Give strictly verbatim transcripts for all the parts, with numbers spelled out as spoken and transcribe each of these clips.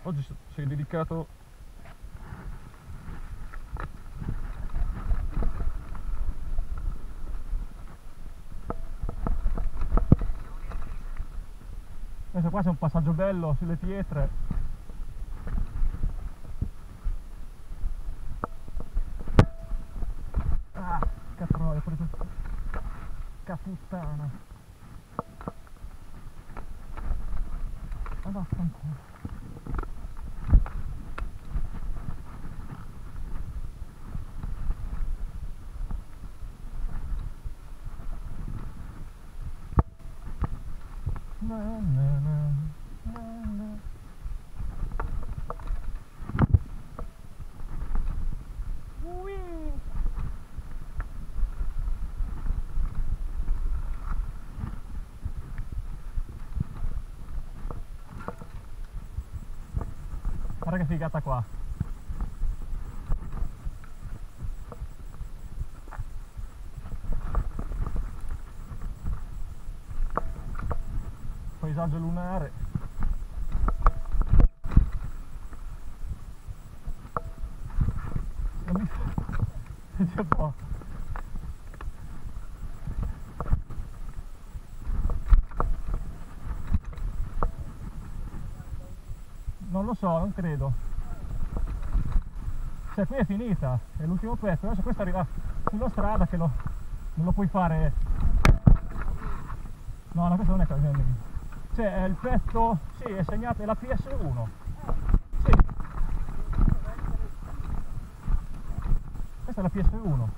oggi sei dedicato questo qua c'è un passaggio bello sulle pietre. Ah, catroia, preso caputtana. Ma vaffanculo. Na, na, na, na, na. Ui. Guarda che figata qua. Paesaggio lunare. C'è poco. Non lo so, non credo. Cioè qui è finita, è l'ultimo pezzo, adesso questo arriva sulla strada che lo, non lo puoi fare. No, no, questo non è così. Cioè è il pezzo, sì, è segnato, è la P S uno. Sì. Questa è la P S uno.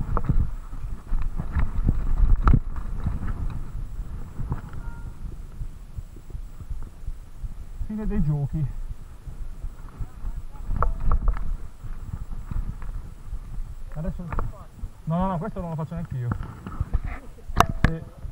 Fine dei giochi. Adesso... No, no, no, questo non lo faccio neanche io. E...